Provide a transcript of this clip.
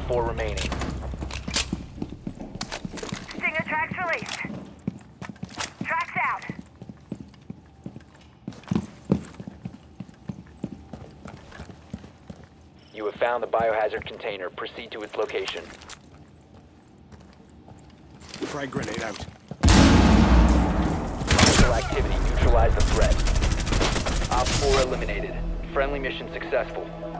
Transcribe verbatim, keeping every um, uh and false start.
four remaining. Stinger tracks released. Tracks out. You have found the biohazard container. Proceed to its location. Frag grenade out. Hostile activity. Neutralize the threat. Op four eliminated. Friendly mission successful.